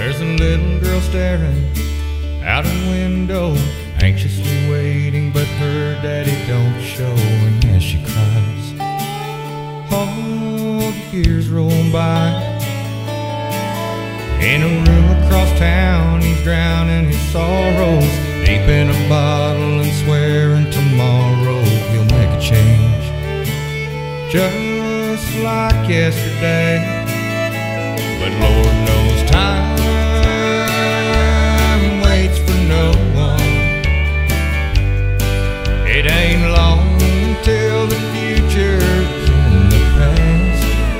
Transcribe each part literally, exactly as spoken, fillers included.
There's a little girl staring out a window, anxiously waiting, but her daddy don't show. And as she cries, all the years roll by. In a room across town, he's drowning his sorrows deep in a bottle and swearing tomorrow he'll make a change, just like yesterday. But Lord knows time waits for no one. It ain't long until the future's in the past.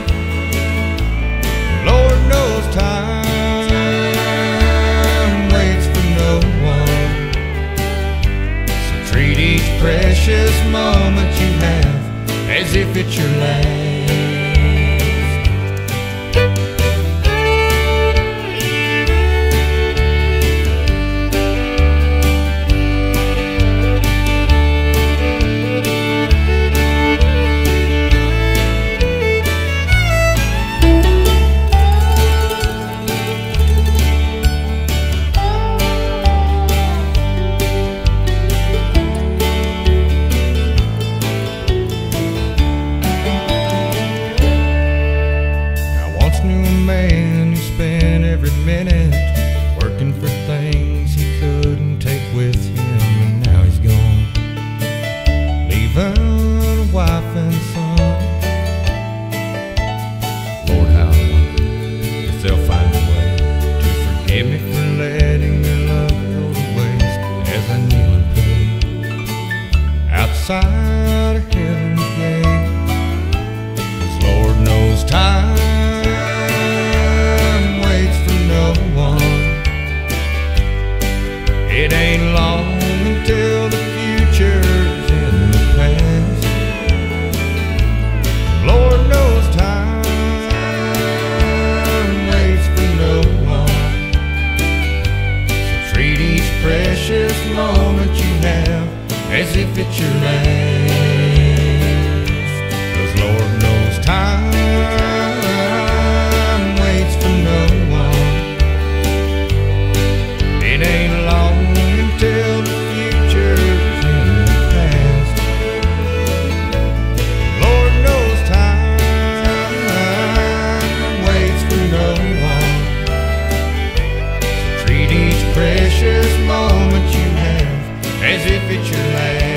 Lord knows time waits for no one. So treat each precious moment you have as if it's your last. Man who spent every minute working for things he couldn't take with him, and now he's gone, leaving a wife and son. Lord, how I wonder if they'll find a way to forgive me for letting their love go to waste as I kneel and pray outside of heaven's gate. 'Cause Lord knows time it ain't long until the future's in the past. Lord knows time waits for no one. So treat each precious moment you have as if it's your last. 'Cause Lord knows time waits for no one. It ain't long till the future's in the past. Lord knows time waits for no one. So treat each precious moment you have as if it's your last.